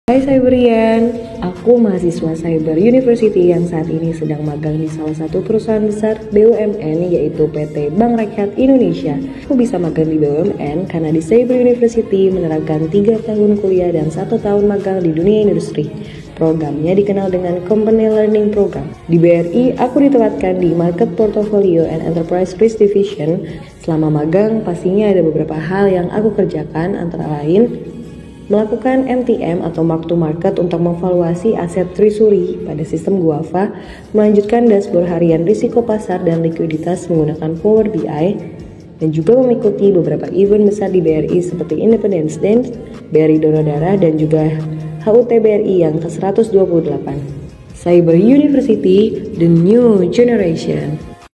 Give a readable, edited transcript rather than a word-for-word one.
Hai Cyberian, aku mahasiswa Cyber University yang saat ini sedang magang di salah satu perusahaan besar BUMN yaitu PT Bank Rakyat Indonesia. Aku bisa magang di BUMN karena di Cyber University menerapkan 3 tahun kuliah dan 1 tahun magang di dunia industri. Programnya dikenal dengan Company Learning Program. Di BRI, aku ditempatkan di Market Portfolio and Enterprise Risk Division. Selama magang, pastinya ada beberapa hal yang aku kerjakan, antara lain melakukan MTM atau mark to market untuk mengevaluasi aset treasury pada sistem Guava, melanjutkan dashboard harian risiko pasar dan likuiditas menggunakan Power BI, dan juga mengikuti beberapa event besar di BRI seperti Independence Day, BRI Donor Darah, dan juga HUT BRI yang ke-128. Cyber University, the new generation.